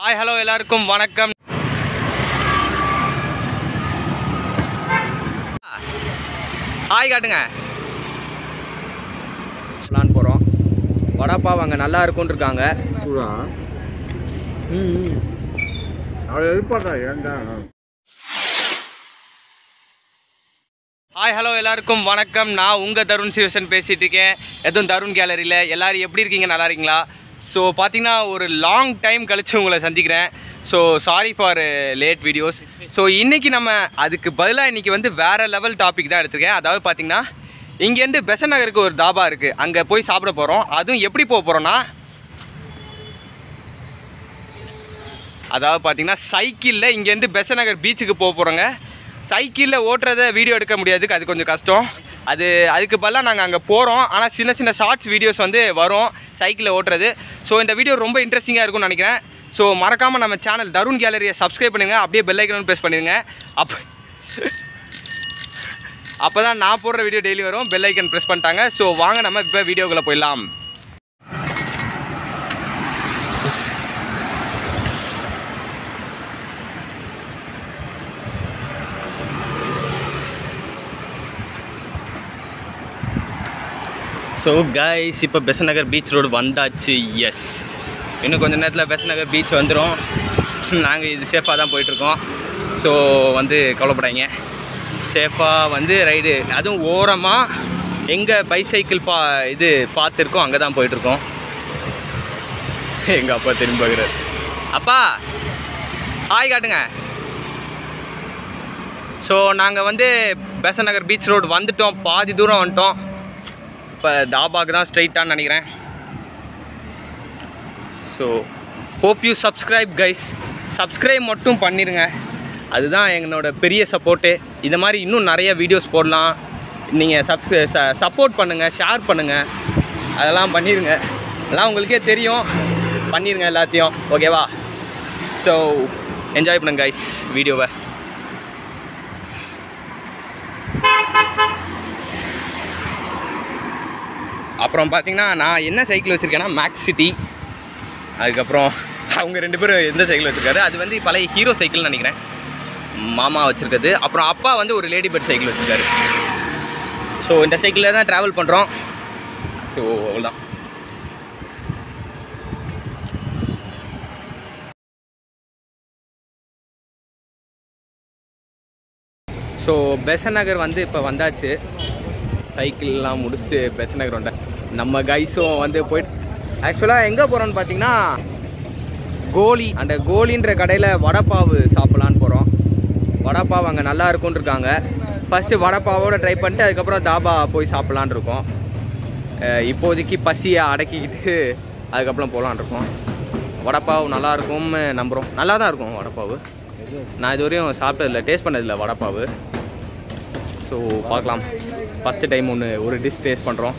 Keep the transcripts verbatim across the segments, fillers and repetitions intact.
Hi hello எல்லாருக்கும் வணக்கம். Hi காட்டுங்க. பிளான் போகிறோம். வடப்பாவ் அங்கே நல்லா இருக்கும்னு இருக்காங்க. ம் ஹாய் ஹலோ எல்லாருக்கும் வணக்கம். நான் உங்கள் தருண் சிவசன் பேசிகிட்டு இருக்கேன். எதுவும் தருண் கேலரியில். எல்லோரும் எப்படி இருக்கீங்க? நல்லா இருக்கீங்களா? ஸோ பார்த்தீங்கன்னா ஒரு லாங் டைம் கழித்து உங்களை சந்திக்கிறேன். So sorry for late videos. So இன்றைக்கி நம்ம அதுக்கு பதிலாக இன்றைக்கி வந்து வேறு லெவல் டாபிக் தான் எடுத்துருக்கேன். அதாவது பார்த்திங்கன்னா இங்கேருந்து பெசன்ட் நகருக்கு ஒரு தாபா இருக்குது, அங்கே போய் சாப்பிட போகிறோம். அதுவும் எப்படி போக போகிறோன்னா, அதாவது பார்த்திங்கன்னா சைக்கிளில் இங்கேருந்து பெசன்ட் நகர் பீச்சுக்கு போக போகிறோங்க. சைக்கிளில் ஓட்டுறதை வீடியோ எடுக்க முடியாதுக்கு, அது கொஞ்சம் கஷ்டம். அது அதுக்கு பதிலாக நாங்கள் அங்கே போகிறோம். ஆனால் சின்ன சின்ன ஷார்ட்ஸ் வீடியோஸ் வந்து வரும் சைக்கிளில் ஓட்டுறது. ஸோ இந்த வீடியோ ரொம்ப இன்ட்ரெஸ்டிங்காக இருக்கும்னு நினைக்கிறேன். ஸோ மறக்காமல் நம்ம சேனல் தருண் கேலரியை சப்ஸ்கிரைப் பண்ணுங்கள். அப்படியே பெல் ஐக்கனும் ப்ரெஸ் பண்ணிடுங்க. அப்போ அப்போ தான் நான் போடுற வீடியோ டெய்லி வரும். பெல் ஐக்கன் ப்ரெஸ் பண்ணிட்டாங்க. ஸோ வாங்க நம்ம இப்போ வீடியோக்குள்ளே போயிடலாம். ஸோ கைஸ், இப்போ பெசன்ட் நகர் பீச் ரோடு வந்தாச்சு. எஸ், இன்னும் கொஞ்சம் நேரத்தில் பெசன்ட் நகர் பீச் வந்துடும். நாங்கள் இது சேஃபாக தான் போயிட்டுருக்கோம். ஸோ வந்து கவலைப்படாதீங்க, சேஃபாக வந்து ரைடு. அதுவும் ஓரமாக எங்கே பைசைக்கிள் பா இது பார்த்துருக்கோம் அங்கே தான் போயிட்டுருக்கோம். எங்கள் அப்பா திரும்பி பார்க்குறாரு. அப்பா ஹாய் காட்டுங்க. ஸோ நாங்கள் வந்து பெசன்ட் நகர் பீச் ரோடு வந்துட்டோம். பாதி தூரம் வந்துட்டோம். இப்போ தாபாக்கு தான் ஸ்ட்ரைட்டான்னு நினைக்கிறேன். So hope you subscribe guys. Subscribe மட்டும் பண்ணிடுங்க, அதுதான் எங்களோட பெரிய சப்போர்ட்டு. இந்த மாதிரி இன்னும் நிறைய வீடியோஸ் போடலாம். நீங்கள் சப்ஸ்கிரை ச சப்போர்ட் பண்ணுங்கள், ஷேர் பண்ணுங்கள், அதெல்லாம் பண்ணிடுங்க. அதெல்லாம் உங்களுக்கே தெரியும், பண்ணிடுங்க எல்லாத்தையும். ஓகேவா? ஸோ என்ஜாய் பண்ணுங்க கைஸ் வீடியோவை. அப்புறம் பார்த்தீங்கன்னா நான் என்ன சைக்கிள் வச்சுருக்கேன்னா மேக்ஸ் சிட்டி. அதுக்கப்புறம் அவங்க ரெண்டு பேரும் எந்த சைக்கிள் வச்சுருக்காரு, அது வந்து பழைய ஹீரோ சைக்கிள்னு நினைக்கிறேன், மாமா வச்சுருக்குது. அப்புறம் அப்பா வந்து ஒரு லேடி பேர்ட் சைக்கிள் வச்சுருக்காரு. ஸோ இந்த சைக்கிளில் தான் ட்ராவல் பண்ணுறோம். ஸோ அவ்வளோதான். ஸோ பெசன்ட் நகர் வந்து இப்போ வந்தாச்சு. சைக்கிள்லாம் முடிச்சுட்டு பெசன்ட் நகர் வந்தேன். நம்ம கைஸும் வந்து போயிட்டு ஆக்சுவலாக எங்கே போகிறோன்னு பார்த்தீங்கன்னா கோலி, அந்த கோலின்ற கடையில் வடப்பாவு சாப்பிட்லான்னு போகிறோம். வடப்பாவு அங்கே நல்லா இருக்கும்னு இருக்காங்க. ஃபஸ்ட்டு வடப்பாவோட ட்ரை பண்ணிட்டு அதுக்கப்புறம் தாபா போய் சாப்பிட்லான் இருக்கோம். இப்போதைக்கு பசியை அடக்கிக்கிட்டு அதுக்கப்புறம் போகலான் இருக்கோம். வடப்பாவு நல்லாயிருக்கும்னு நம்புகிறோம். நல்லா தான் இருக்கும் வடப்பாவு. நான் இது வரையும் சாப்பிட்டதில்லை, டேஸ்ட் பண்ணதில்லை வடப்பாவு. ஸோ பார்க்கலாம். ஃபஸ்ட்டு டைம் ஒன்று ஒரு டிஷ் டேஸ்ட் பண்ணுறோம்.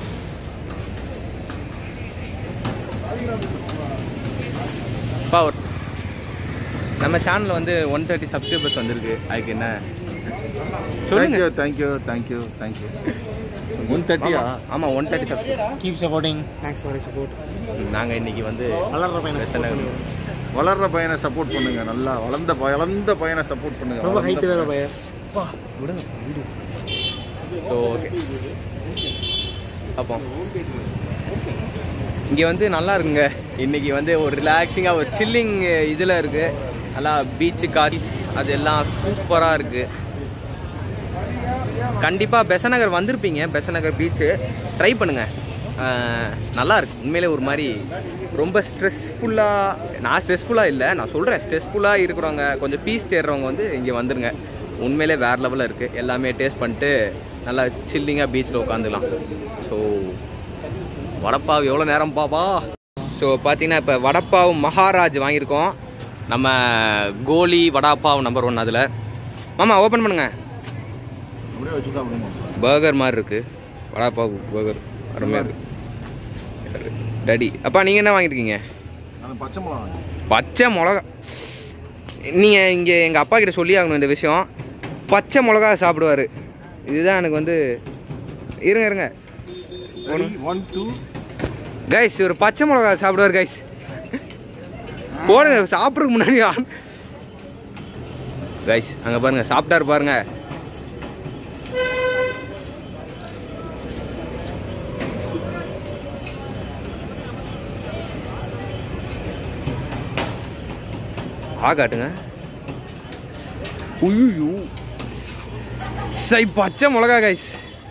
பா நம்ம சேனலில் வந்து ஒன் தேர்ட்டி சப்ஸ்கிரைபர்ஸ் வந்திருக்கு. அதுக்கு என்ன சொல்லுங்க? Thank you thank you thank you. ஒன் தேர்ட்டியா? ஆமாம், one thirty subscriber. Keep supporting. Thanks for support. நாங்கள் இன்றைக்கி வந்து வளர்ற பையனை வளர்ற பையனை சப்போர்ட் பண்ணுங்க. நல்லா வளர்ந்த வளர்ந்த பையனை சப்போர்ட் பண்ணுங்க. ரொம்ப ஹைட் வேற பையன். விடுங்க. ஸோ ஓகே, அப்போ இங்கே வந்து நல்லா இருக்குங்க. இன்றைக்கி வந்து ஒரு ரிலாக்ஸிங்காக ஒரு சில்லிங் இதில் இருக்குது. நல்லா பீச்சு காரிஸ் அது எல்லாம் சூப்பராக இருக்குது. கண்டிப்பாக பெசன்ட் நகர் வந்திருப்பீங்க. பெசன்ட் நகர் பீச்சு ட்ரை பண்ணுங்கள், நல்லா இருக்குது உண்மையிலே. ஒரு மாதிரி ரொம்ப ஸ்ட்ரெஸ்ஃபுல்லாக, நான் ஸ்ட்ரெஸ்ஃபுல்லாக இல்லை, நான் சொல்கிறேன், ஸ்ட்ரெஸ்ஃபுல்லாக இருக்கிறவங்க, கொஞ்சம் பீஸ் தேடுறவங்க வந்து இங்கே வந்துடுங்க. உண்மையிலே வேறு லெவலில் இருக்குது. எல்லாமே டேஸ்ட் பண்ணிட்டு நல்லா சில்லிங்காக பீச்சில் உட்காந்துக்கலாம். ஸோ வடப்பாவு எவ்வளோ நேரம் பாப்பா. ஸோ பார்த்தீங்கன்னா இப்போ வடப்பாவு மகாராஜ் வாங்கியிருக்கோம். நம்ம கோலி வடப்பாவு நம்பர் ஒன். அதில் மாமா ஓப்பன் பண்ணுங்க. பர்கர் மாதிரி இருக்குது வடப்பாவு. பர்கர் அருமையாக இருக்குது. டடி அப்பா நீங்கள் என்ன வாங்கியிருக்கீங்க? பச்சை மிளகா. பச்சை மிளகா. நீங்கள் இங்கே எங்கள் அப்பா கிட்ட சொல்லி ஆகணும் இந்த விஷயம். பச்சை மிளகா சாப்பிடுவார். இதுதான் எனக்கு வந்து இருங்க இருங்க ஒன் டூ கைஸ், ஒரு பச்சை மிளகா சாப்பிடுவார் கைஸ். போடுங்க சாப்பிட்றதுக்கு முன்னாடி கைஸ் அங்கே பாருங்க சாப்பிட்டாரு பாருங்க. ஆ காட்டுங்க. உய்யோ சை பச்சை மிளகா கைஸ்.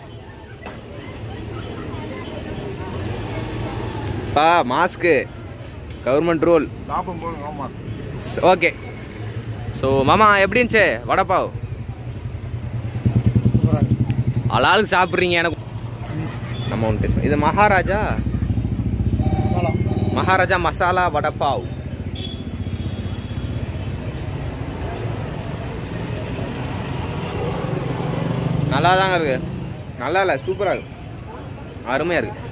பா மாஸ்க்கு கவர்மெண்ட் ரூல். ஓகே. ஸோ மாமா எப்படி இருந்துச்சு வடப்பாவ்? ஆளாளுக்கு சாப்பிட்றீங்க. எனக்கு நம்ம ஒன்று இது மகாராஜா மகாராஜா மசாலா வடப்பாவ். நல்லா தாங்க இருக்கு. நல்லா இல்லை சூப்பராக இருக்கு, அருமையாக இருக்கு.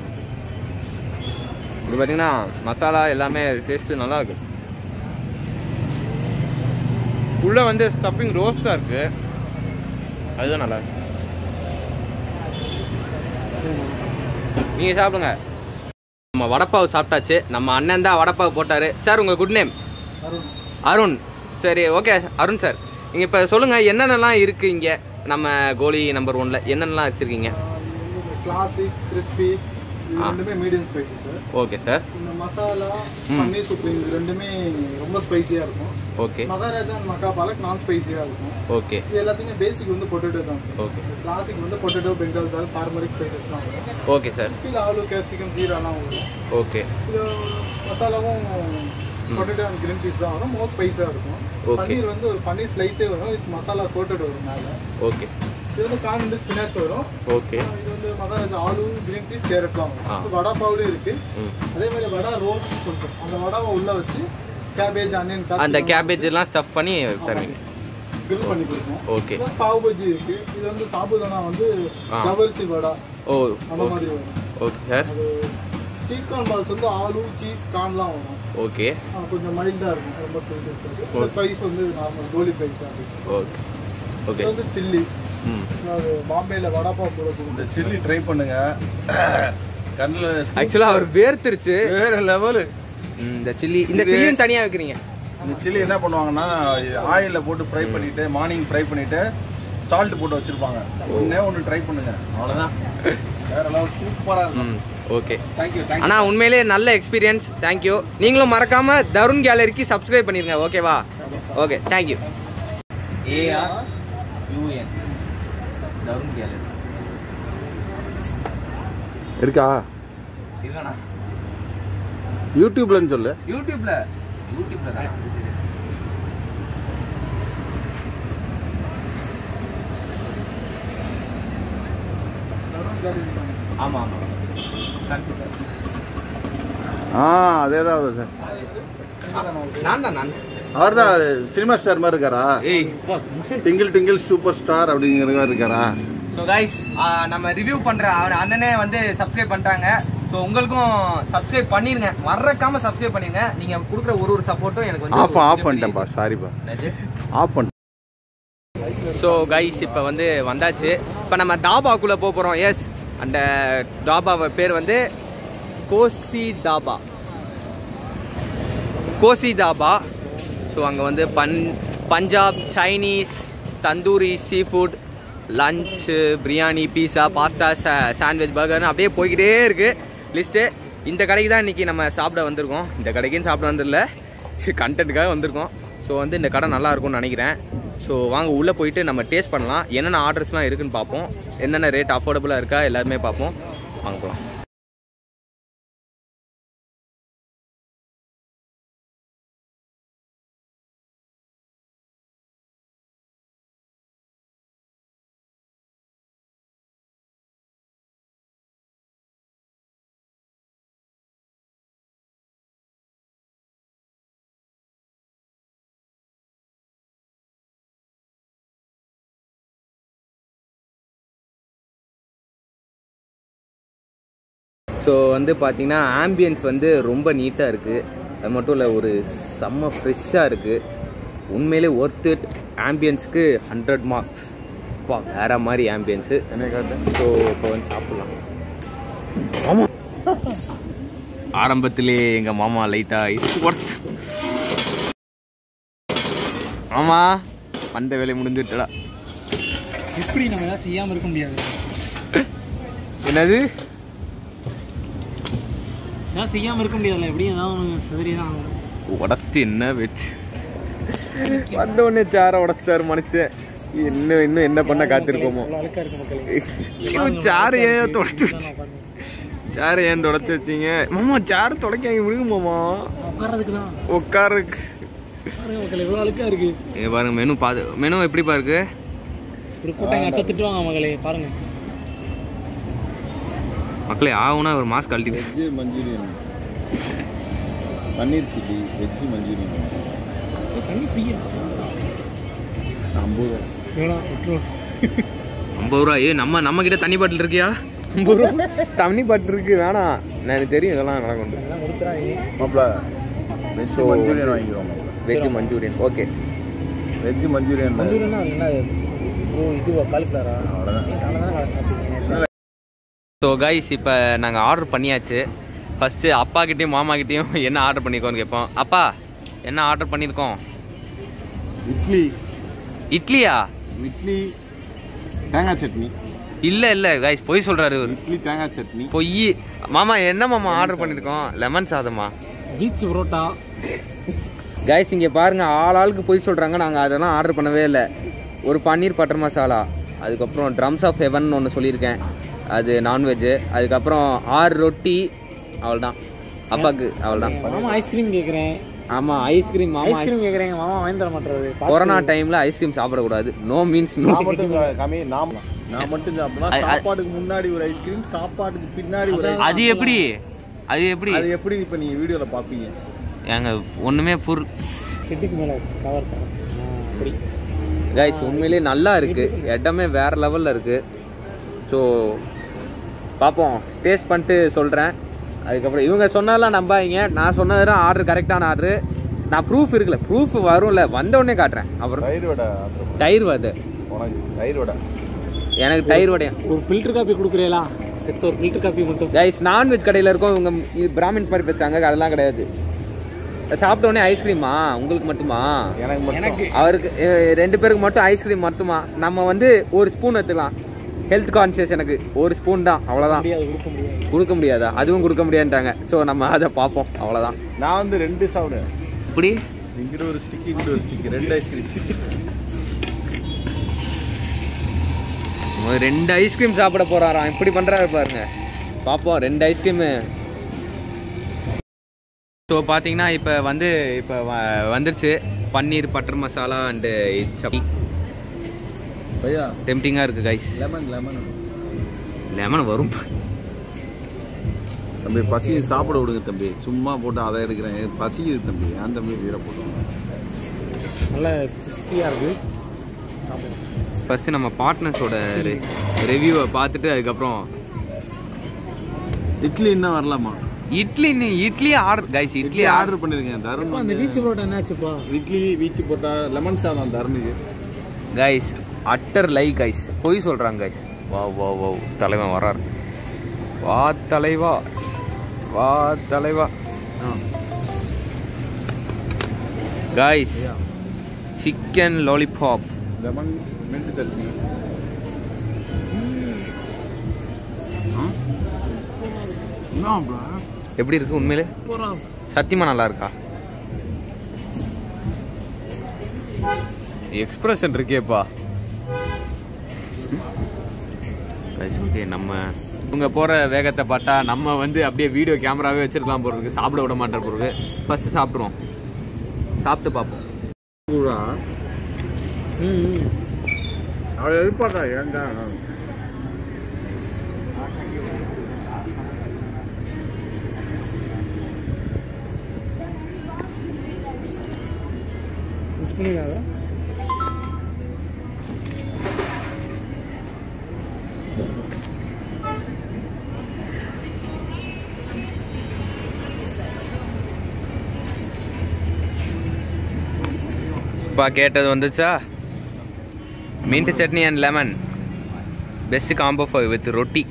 இது பார்த்தீங்கன்னா மசாலா எல்லாமே டேஸ்ட்டு நல்லா இருக்கு. உள்ளே வந்து ஸ்டஃபிங் ரோஸ்டாக இருக்கு, அதுதான் நல்லா இருக்கு. நீங்கள் சாப்பிடுங்க. நம்ம வடப்பாவு சாப்பிட்டாச்சு. நம்ம அண்ணன் தான் வடப்பாவு போட்டார். சார் உங்கள் குட் நேம்? அருண். சரி ஓகே அருண் சார், நீங்கள் இப்போ சொல்லுங்கள் என்னென்னலாம் இருக்குது இங்கே நம்ம கோலி நம்பர் ஒன்ல என்னென்னலாம் வச்சுருக்கீங்க? கிளாசிக், கிறிஸ்பி, இது ரெண்டுமே medium spicy sir. Okay sir. இந்த மசாலா பன்னீர் சுப்ரீம் இது ரெண்டுமே ரொம்ப ஸ்பைசியாக இருக்கும். ஓகே. மகாராஜா அண்ட் மக்கா பாலக் நான் ஸ்பைசியாக இருக்கும். ஓகே. இது எல்லாத்தையுமே பேசிக் வந்து பொட்டேட்டோ தான் சார். ஓகே. கிளாசிக் வந்து பொட்டேட்டோ, பெங்கால் தால், பார்மரிக் ஸ்பைசஸ்லாம் வரும். Okay sir. கிறிஸ்பியில் ஆலு, கேப்சிகம், ஜீராலாம் வரும். ஓகே. இது மசாலாவும் பொட்டேட்டோ அண்ட் கிரீன் பீஸ் தான் வரும். மோஸ்ட் ஸ்பைஸாக இருக்கும். பன்னீர் வந்து ஒரு பன்னீர் ஸ்லைஸே வரும், வித் மசாலா கோட்டட் வரும் மேலே. ஓகே. இது வந்து கான் வந்து ஸ்பினாச் வரும். ஓகே. இது வந்து மகாராஜா ஆலு, கிரீன் பீஸ், கேரட்லாம் வரும். வடா பாவுலேயும் இருக்கு. அதே மாதிரி வடா ரோல் சொல்றோம், அந்த வடாவை உள்ள வச்சு கேபேஜ், ஆனியன், அந்த கேபேஜ் எல்லாம் ஸ்டஃப் பண்ணி தருவீங்க, கிரில் பண்ணி கொடுப்போம். ஓகே. பாவ் பஜ்ஜி இருக்கு. இது வந்து சாபுதானா வந்து ஜவர்சி வடா. ஓ அந்த மாதிரி வரும். Okay sir. Cheese corn balls வந்து ஆலு, சீஸ், கார்ன்லாம் வரும். ஓகே. கொஞ்சம் மைல்டாக இருக்கும், ரொம்ப ஸ்பைஸ் இருக்காது. ஃப்ரைஸ் வந்து நார்மல் கோலி ஃப்ரைஸ் ஆகும். ஓகே. ஓகே. இது வந்து சில்லி. ம். பாம்பேல வடாபாவ் கூட இந்த சில்லி ட்ரை பண்ணுங்க. கண்ணில் ஆக்சுவலாக அவர் வேர்த்துருச்சு, வேற லெவலு. இந்த சில்லி இந்த சில்லியும் தனியாக வைக்கிறீங்க. இந்த சில்லி என்ன பண்ணுவாங்கன்னா ஆயிலில் போட்டு ஃப்ரை பண்ணிட்டு மார்னிங் ஃப்ரை பண்ணிட்டு சால்ட் போட்டு வச்சிருப்பாங்க. ஒன்னே ஒன்று ட்ரை பண்ணுங்க, அவ்வளோதான். வேற லெவல் சூப்பராக இருக்கும். Okay thank you. ஆனால் உண்மையிலே நல்ல எக்ஸ்பீரியன்ஸ். தேங்க்யூ. நீங்களும் மறக்காம தருண் கேலரிக்கு சப்ஸ்கிரைப் பண்ணிருங்க. ஓகேவா? Okay thank you. ஏஆர் யூஎன் தருண் கேலரி இருக்கா? இருக்காண்ணா யூடியூப்லன்னு சொல்லு. யூடியூப்ல யூடியூப்ல தான். ஆமாம் ஆமாம் ஆ அதே தான் சார். நான் தான் நான் அவர் தான் சினிமா ஸ்டார் மாதிரி இருக்காரா? ஏய் டிங்கிள் டிங்கிள் சூப்பர் ஸ்டார் அப்படிங்கிற மாதிரி இருக்காரா? ஸோ கைஸ் நம்ம ரிவ்யூ பண்ணுற அவர் அண்ணனே வந்து சப்ஸ்கிரைப் பண்ணிட்டாங்க. ஸோ உங்களுக்கும் சப்ஸ்கிரைப் பண்ணிருங்க, மறக்காம சப்ஸ்கிரைப் பண்ணிருங்க. நீங்கள் கொடுக்குற ஒரு ஒரு சப்போர்ட்டும் எனக்கு வந்து ஆஃப் ஆஃப் பண்ணிட்டேன்ப்பா, சாரிப்பா, ஆஃப் பண்ணிட்டேன். ஸோ கைஸ் இப்போ வந்து வந்தாச்சு. இப்போ நம்ம தாபாக்குள்ளே போக போகிறோம். எஸ், அந்த தாபா பேர் வந்து Cozy Dhaba. Cozy Dhaba. So அங்கே வந்து பன் Punjab, Chinese, tandoori, seafood, lunch, biryani, pizza, pasta, sandwich, பர்கர்னு அப்படியே போய்கிட்டே இருக்குது லிஸ்ட்டு. இந்த கடைக்கு தான் இன்றைக்கி நம்ம சாப்பிட வந்திருக்கோம். இந்த கடைக்குன்னு சாப்பிட வந்துடல, கண்டென்ட்டுக்காக வந்திருக்கோம். ஸோ வந்து இந்த கடை நல்லா இருக்கும்னு நினைக்கிறேன். ஸோ வாங்க உள்ளே போயிட்டு நம்ம டேஸ்ட் பண்ணலாம். என்னென்ன ஆர்டர்ஸ்லாம் இருக்குதுன்னு பார்ப்போம், என்னென்ன ரேட் அஃபோர்டபுளாக இருக்கா எல்லாருமே பார்ப்போம். வாங்க போகலாம். ஸோ வந்து பார்த்திங்கன்னா ஆம்பியன்ஸ் வந்து ரொம்ப நீட்டாக இருக்குது. அது மட்டும் இல்லை, ஒரு செம்ம ஃப்ரெஷ்ஷாக இருக்குது. உண்மையிலே ஒர்த் இட். ஆம்பியன்ஸுக்கு ஹண்ட்ரட் மார்க்ஸ். அப்பா வேறு மாதிரி ஆம்பியன்ஸு. ஸோ இப்போ வந்து சாப்பிட்லாம். ஆமாம், ஆரம்பத்திலே எங்கள் மாமா லைட்டாக ஒர்த் ஆமாம் வந்த வேலையை முடிஞ்சுட்டடா. எப்படி நம்ம எல்லாம் செய்யாமல் இருக்க முடியாது? என்னது எல்லாம் செய்யாமல் இருக்க முடியாதுல்ல, எப்படியும் ஏதாவது ஒன்று சிதறி தான் ஆகணும். உடச்சிட்டு என்ன வச்சு வந்த உடனே சேரை உடச்சிட்டாரு மனுஷன். இன்னும் இன்னும் என்ன பண்ண காத்திருக்கோமோ. அழுக்கா இருக்கு மக்களே. சேரை ஏன் தொடச்சி வச்சு சேரை ஏன் தொடச்சி வச்சிங்க மாமா? சேரை தொடக்க முடியுங்க மாமா. உட்கார்றதுக்கு தான். உட்காருக்கு மக்கள் எவ்வளோ அழுக்கா இருக்கு. ஏ பாருங்க மெனு பாது மெனு எப்படி பாருக்கு. ஒரு கூட்டம் எங்கள் அத்தை திட்டுவாங்க மக்களே, பாருங்க மக்களே. ஆகுனா ஒரு மாஸ்க் கழட்டி. Veg manchurian, paneer chilli, veg manchurian. தண்ணி ஃப்ரீயா? ஐம்பது ரூபா. வேணாம் விட்டுருவோம். ஐம்பது ரூபா. ஏ நம்ம நம்ம கிட்ட தண்ணி பாட்டில் இருக்கியா? ஐம்பது ரூபா தண்ணி பாட்டில் இருக்கு. வேணாம் எனக்கு தெரியும் இதெல்லாம் நல்லா கொண்டு. மாப்பிள வெஜ் மஞ்சூரியன் வாங்கிக்கிறோம். Veg manchurian okay. Veg manchurian மஞ்சூரியன்னா என்ன? ஓ இதுவா காலிஃப்ளவரா? அவ்வளோதான். ஸோ கைஸ் இப்போ நாங்கள் ஆர்டர் பண்ணியாச்சு. ஃபஸ்ட்டு அப்பா கிட்டேயும் மாமா கிட்டேயும் என்ன ஆர்டர் பண்ணியிருக்கோன்னு கேட்போம். அப்பா என்ன ஆர்டர் பண்ணியிருக்கோம்? இட்லி. இட்லியா? இட்லி தேங்காய் சட்னி. இல்லை இல்லை கைஸ் பொய் சொல்கிறாரு. இட்லி தேங்காய் சட்னி பொய். மாமா என்ன மாமா ஆர்டர் பண்ணியிருக்கோம்? லெமன் சாதமா? பீச் புரோட்டா. கைஸ் இங்கே பாருங்க, ஆள் ஆளுக்கு பொய் சொல்கிறாங்க. நாங்கள் அதெல்லாம் ஆர்டர் பண்ணவே இல்லை. ஒரு பன்னீர் பட்டர் மசாலா, அதுக்கப்புறம் ட்ரம்ஸ் ஆஃப் ஹெவன் ஒன்று சொல்லியிருக்கேன், அது நான்வெஜ்ஜு. அதுக்கப்புறம் ஆறு ரொட்டி, அவ்வளோதான் அப்பாவுக்கு. அவ்வளோதான். மாமா ஐஸ்கிரீம் கேட்குறேன். ஆமாம் ஐஸ்கிரீம். மாமா ஐஸ்கிரீம் கேட்குறேங்க, மாமா வாங்கி தர மாட்டாரு. கொரோனா டைமில் ஐஸ்கிரீம் சாப்பிடக்கூடாது. No means no. நான் மட்டும் கம்மி. நான் நான் மட்டும் சாப்பிடலாம். சாப்பாட்டுக்கு முன்னாடி ஒரு ஐஸ்கிரீம், சாப்பாட்டுக்கு பின்னாடி ஒரு ஐஸ்கிரீம். அது எப்படி? அது எப்படி? அது எப்படி இப்போ நீங்கள் வீடியோவில் பார்ப்பீங்க. ஏங்க ஒன்றுமே புர் ஹெட்டுக்கு மேலே கவர் அப்படி. கைஸ் உண்மையிலேயே நல்லா இருக்குது, இடமே வேறு லெவலில் இருக்குது. ஸோ பார்ப்போம், டேஸ்ட் பண்ணிட்டு சொல்கிறேன். அதுக்கப்புறம் இவங்க சொன்னதெல்லாம் நம்பாதீங்க. நான் சொன்னது ஆர்டர் கரெக்டான ஆர்டரு. நான் ப்ரூஃப் இருக்குல்ல, ப்ரூஃப் வரும்ல, வந்த உடனே காட்டுறேன். அப்புறம் தயிர் வடை. தயிர் வடை உனக்கு தயிர் வடை. எனக்கு தயிர் வடையா? ஒரு ஃபில்டர் காஃபி கொடுக்குறீங்களா? செட் ஒரு ஃபில்டர் காஃபி மட்டும். கைஸ் நான்வெஜ் கடையில் இருக்கோம். இவங்க இது பிராமின்ஸ் மாதிரி பேசுகிறாங்க, அதெல்லாம் கிடையாது. சாப்பிட்ட உடனே ஐஸ்கிரீமா? உங்களுக்கு மட்டுமா? எனக்கு எனக்கு அவருக்கு ரெண்டு பேருக்கு மட்டும் ஐஸ்கிரீம் மட்டுமா? நம்ம வந்து ஒரு ஸ்பூன் எடுத்துக்கலாம். ஹெல்த் கான்சியஸ் எனக்கு ஒரு ஸ்பூன் தான், அவ்வளோதான். கொடுக்க முடியாது. கொடுக்க முடியாதா? அதுவும் கொடுக்க முடியாதுட்டாங்க. ஸோ நம்ம அதை பார்ப்போம், அவ்வளோதான். நான் வந்து ரெண்டு சாப்பிடுவேன். இப்படி இங்கிட்ட ஒரு ஸ்டிக், இங்கிட்ட ஒரு ஸ்டிக், ரெண்டு ஐஸ்கிரீம். ரெண்டு ஐஸ்கிரீம் சாப்பிட போறாராம். இப்படி பண்றாரு பாருங்க, பார்ப்போம். ரெண்டு ஐஸ்கிரீமு. ஸோ பார்த்தீங்கன்னா இப்போ வந்து இப்போ வந்துருச்சு பன்னீர் பட்டர் மசாலா அண்டு சப்பி. பையா டெம்டிங்காக இருக்குது கைஸ். லெமன் லெமன் லெமன் வரும் தம்பி. பசி சாப்பிட விடுங்க தம்பி. சும்மா போட்டு அதை எடுக்கிறேன். பசிக்குது தம்பி. ஏன் தம்பி வீர போட்டோம். நல்லா கிறிஸ்பியாக இருக்குது. சாப்பிடுவோம். ஃபர்ஸ்ட் நம்ம பார்ட்னர்ஸோட ரிவ்யூவை பார்த்துட்டு அதுக்கப்புறம் இட்லி இன்னும் வரலாமா? இட்லி நீ idli order guys. Idli order பண்ணிருக்கேன். தருண் அந்த பீச் புரோட்டா என்னாச்சுப்பா? இட்லி வீச்சு போட்டா லெமன் சாதம் தருணுக்கு கைஸ். Utter lie guys. பொய் சொல்கிறாங்க கைஸ். வா வா வா தலைவன் வரார். வா தலைவா, வா தலைவா. Guys chicken lollipop, lemon mint chutney. எப்படி இருக்கு உண்மையிலே? சத்தியமா நல்லா இருக்கா? எக்ஸ்பிரஷன் இருக்கேப்பா. ஓகே, நம்ம இவங்க போற வேகத்தை பார்த்தா நம்ம வந்து அப்படியே வீடியோ கேமராவே வச்சிருக்கலாம் போறதுக்கு. சாப்பிட விட மாட்டேன் போறது. ஃபர்ஸ்ட் சாப்பிடுவோம், சாப்பிட்டு பார்ப்போம். அவள் எழுப்பாட்டா ஏங்க. மிஸ் பண்ணிடாத. பா கேட்டது வந்துச்சா? Mint chutney and lemon best combo for with roti.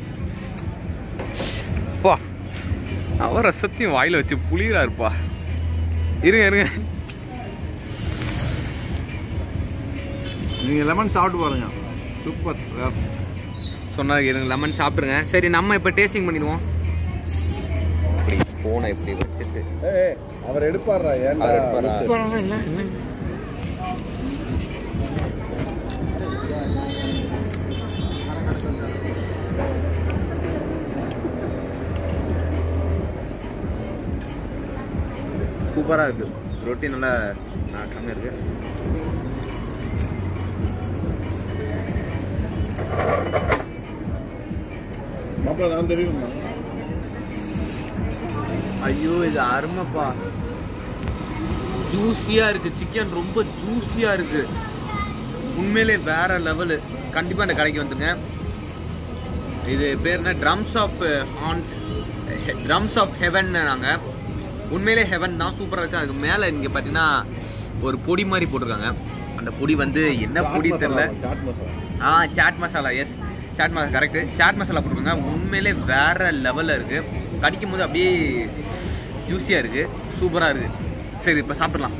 பா அவர் ரசத்தையும் வாயில் வச்சு புளியரா இருப்பா. இருங்க இருங்க. நீங்கள் லெமன் சாப்பிட்டு பாருங்க, சூப்பர். சொன்னாங்க இருங்க, லெமன் சாப்பிட்ருங்க. சரி நம்ம இப்போ டேஸ்டிங் பண்ணிடுவோம். இப்படி ஃபோனை இப்படி வச்சுட்டு ஏய் அவர் எடுப்பாரா? ஏன்டா அவர் எடுப்பாரா? இல்லை இல்லை சூப்பராக இருக்குது. ரொட்டி நல்லா நாட்டாமல் இருக்குது. மாப்பிள்ள நான் தெரியுமா? ஐயோ இது அருமைப்பா, ஜூஸியாக இருக்குது. சிக்கன் ரொம்ப ஜூஸியாக இருக்குது. உண்மையிலே வேற லெவலு. கண்டிப்பாக இந்த கடைக்கு வந்துங்க. இது பேர் என்ன? Drums of horns, drums of heaven. நாங்கள் உண்மையிலே ஹெவன் தான், சூப்பராக இருக்குது. அதுக்கு மேலே இங்கே பார்த்தீங்கன்னா ஒரு பொடி மாதிரி போட்டிருக்காங்க. அந்த பொடி வந்து என்ன பொடி தெரியல. Ah chaat masala. Yes chaat masala correct. Chaat masala போட்டிருக்காங்க. உண்மையிலே வேற லெவலில் இருக்குது. கடிக்கும் போது அப்படியே ஜூஸியாக இருக்குது, சூப்பராக இருக்குது. சரி இப்போ சாப்பிடலாம்.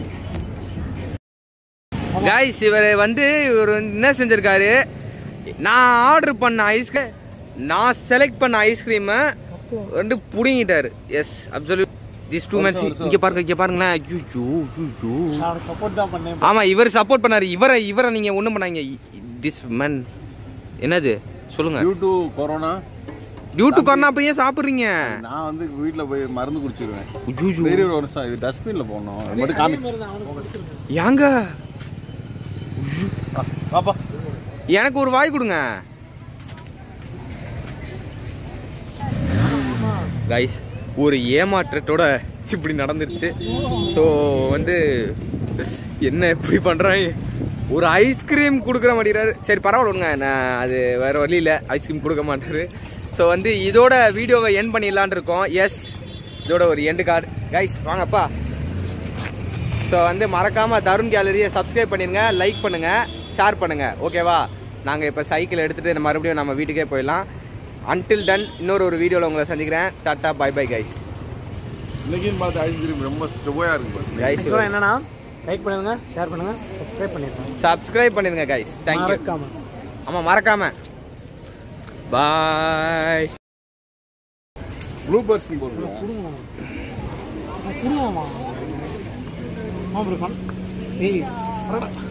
கைஸ் இவர் வந்து இவர் என்ன செஞ்சிருக்காரு, நான் ஆர்டர் பண்ண ஐஸ்கிரீம், நான் செலக்ட் பண்ண ஐஸ்கிரீமை வந்து புடிங்கிட்டாரு. Yes absolute this two mans. இங்க பாருங்க, இங்க பாருங்களேன். ஐயோ ஐயோ, நான் சப்போர்ட் தான் பண்ணேன். ஆமா இவர் சப்போர்ட் பண்ணாரு. இவரை இவரை நீங்க ஒண்ணும் பண்ணாங்க. திஸ் மேன் என்னது சொல்லுங்க. Due to corona. Due to corona அப்ப ஏன் சாப்பிடுறீங்க? நான் வந்து வீட்டில் போய் மருந்து குடிச்சிருவேன். ஐயோ சரி ஒரு வருஷம் இது டஸ்ட்பின்ல போடணும். மட்டும் காமி ஏங்க பாப்பா, எனக்கு ஒரு வாய் கொடுங்க கைஸ். ஒரு ஏமாற்றத்தோட இப்படி நடந்துருச்சு. ஸோ வந்து என்ன இப்படி பண்ணுறாங்க, ஒரு ஐஸ்கிரீம் கொடுக்குற மாட்டேங்கிறாரு. சரி பரவாயில்ல விடுங்க, நான் அது வேறு வழி இல்லை, ஐஸ்கிரீம் கொடுக்க மாட்டாரு. ஸோ வந்து இதோட வீடியோவை எண்ட் பண்ணிடலான் இருக்கோம். எஸ் இதோட ஒரு எண்டு கார்டு கைஸ். வாங்கப்பா. ஸோ வந்து மறக்காமல் தருண் கேலரியை சப்ஸ்கிரைப் பண்ணிடுங்க, லைக் பண்ணுங்கள், ஷேர் பண்ணுங்கள். ஓகேவா? நாங்கள் இப்போ சைக்கிள் எடுத்துகிட்டு மறுபடியும் நம்ம வீட்டுக்கே போயிடலாம். அன்டில் டன் இன்னொரு ஒரு வீடியோவில் உங்களை சந்திக்கிறேன். Tata bye bye guys. இன்னைக்குன்னு பார்த்து ஐஸ்கிரீம் ரொம்ப சுவையாக இருக்கு கைஸ். என்னன்னா லைக் பண்ணுங்க, ஷேர் பண்ணுங்க, சப்ஸ்கிரைப் பண்ணிடுங்க. சப்ஸ்கிரைப் பண்ணிடுங்க கைஸ். தேங்க்யூ. மறக்காம ஆமாம் மறக்காம பாய். ப்ளூ பர்ஸ்னு போடுறோம். குடுங்கம்மா குடுங்கம்மா. ஆமாம் ஏய்